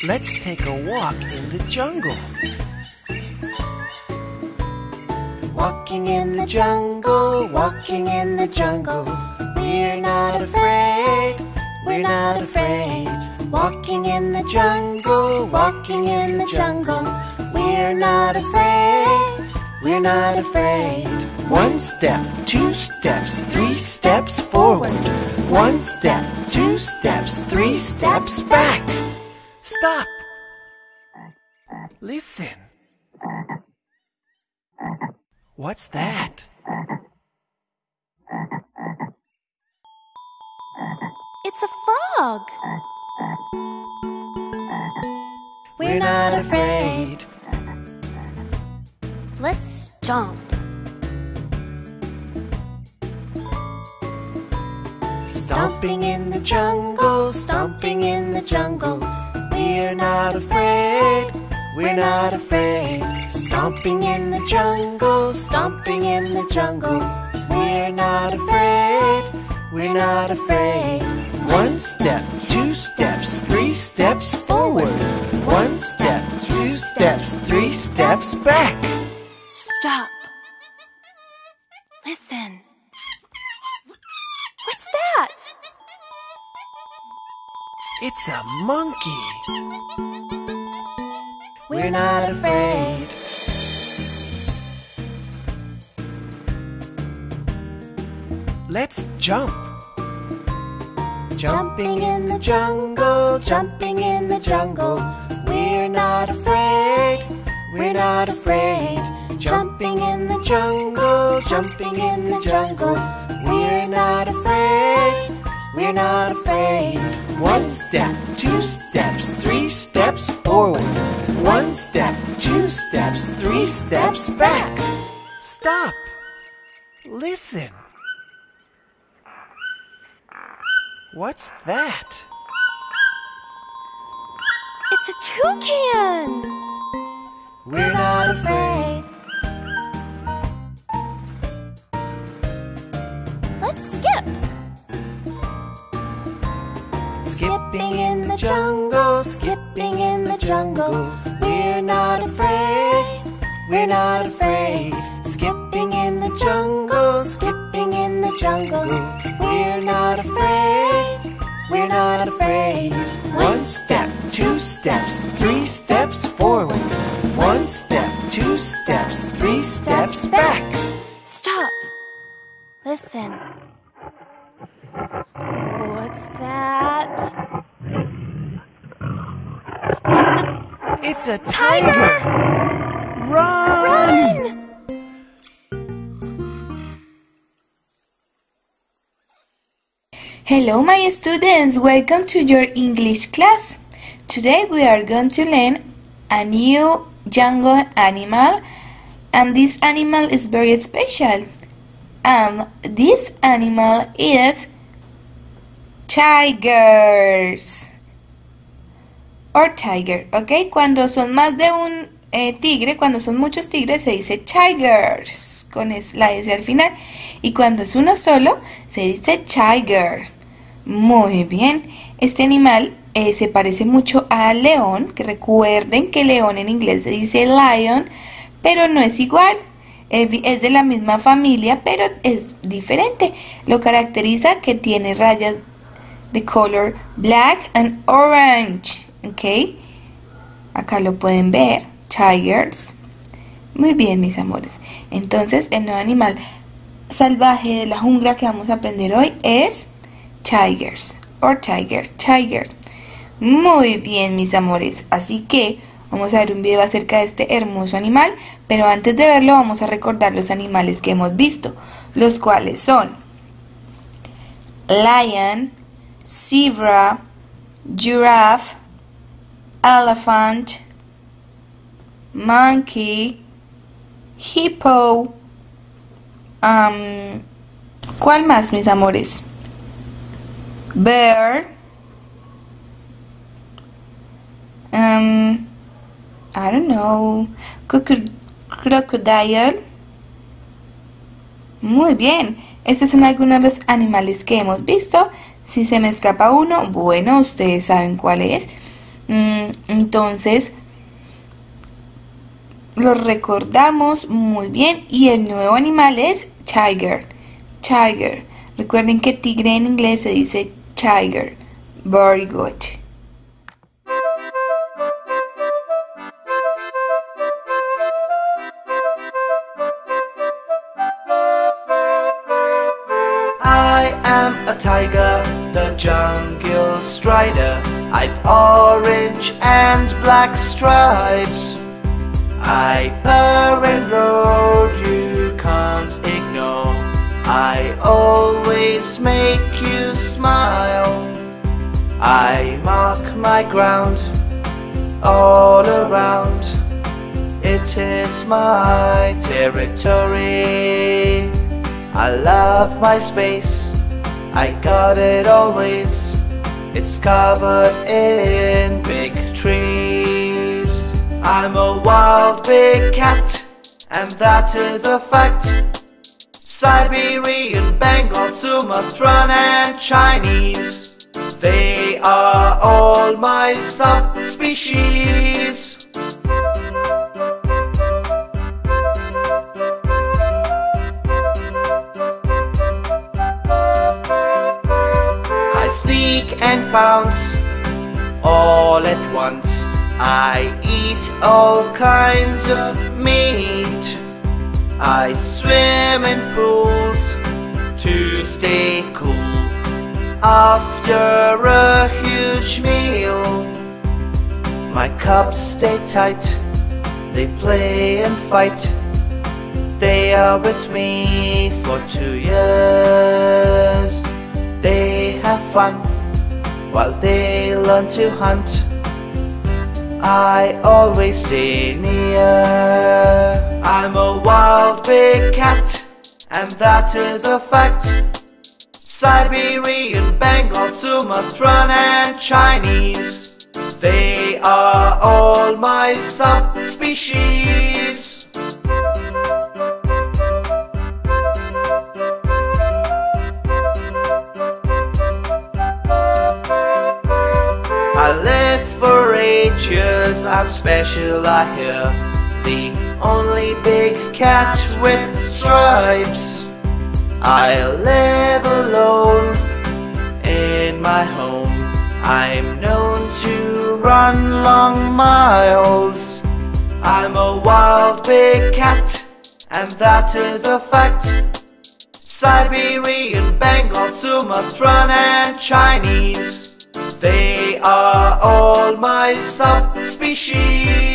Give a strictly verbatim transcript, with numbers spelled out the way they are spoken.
Let's take a walk in the jungle. Walking in the jungle, walking in the jungle. We're not afraid, we're not afraid. Walking in the jungle, walking in the jungle. We're not afraid, we're not afraid. One step, two steps, three steps forward. One step, two steps, three steps back. Stop! Listen. What's that? It's a frog. We're not afraid. Let's jump. Stomping in the jungle, stomping in the jungle. We're not afraid, we're not afraid. Stomping in the jungle, stomping in the jungle. We're not afraid, we're not afraid. One step, two steps, three steps forward. One step, two steps, three steps back. Stop. Listen. What's that? It's a monkey. We're not afraid. Let's jump. Jumping in the jungle, jumping in the jungle. We're not afraid, we're not afraid. Jumping in the jungle, jumping in the jungle. We're not afraid, we're not afraid. One step, two steps, three steps forward. One step, two steps, three steps back. Stop! Listen. What's that? It's a toucan. We're not afraid. Let's skip. Skipping in the jungle, skipping in the jungle. We're not afraid, we're not afraid. Skipping in the jungle, skipping in the jungle. We're not afraid, we're not afraid. One step, two steps, three steps forward. One step, two steps, three steps back. Stop. Listen. What's that? It's a It's a tiger! Run! run! Hello my students, welcome to your English class. Today we are going to learn a new jungle animal, and this animal is very special. And this animal is tigers or tiger, ¿ok? Cuando son más de un eh, tigre, cuando son muchos tigres se dice tigers con es, la S al final, y cuando es uno solo se dice tiger. Muy bien, este animal eh, se parece mucho al león, que recuerden que león en inglés se dice lion, pero no es igual. Es de la misma familia, pero es diferente. Lo caracteriza que tiene rayas de color black and orange, ¿ok? Acá lo pueden ver, tigers. Muy bien, mis amores. Entonces, el nuevo animal salvaje de la jungla que vamos a aprender hoy es tigers, or tiger, tiger. Muy bien, mis amores. Así que vamos a ver un video acerca de este hermoso animal, pero antes de verlo vamos a recordar los animales que hemos visto, los cuales son lion, zebra, giraffe, elephant, monkey, hippo, um, ¿cuál más, mis amores? Bear, um, I don't know, crocodile. Muy bien, estos son algunos de los animales que hemos visto. Si se me escapa uno, bueno, ustedes saben cuál es. Mm, entonces, lo recordamos muy bien y el nuevo animal es tiger. Tiger. Recuerden que tigre en inglés se dice tiger. Very good. I am a tiger, the jungle strider. I've orange and black stripes. I purr and roar, you can't ignore. I always make you smile. I mark my ground all around. It is my territory. I love my space, I got it always. It's covered in big trees. I'm a wild big cat, and that is a fact. Siberian, Bengal, Sumatran and Chinese, they are all my subspecies. I sneak and bounce all at once. I eat all kinds of meat. I swim in pools to stay cool after a huge meal. My cubs stay tight, they play and fight. They are with me for two years. They have fun while they learn to hunt. I always stay near. I'm a wild big cat, and that is a fact. Siberian, Bengal, Sumatran and Chinese, they are all my subspecies. I live for eight years, I'm special I hear. The only big cat with stripes. I live alone in my home. I'm known to run long miles. I'm a wild big cat, and that is a fact. Siberian, Bengal, Sumatran and Chinese, they are all my subspecies.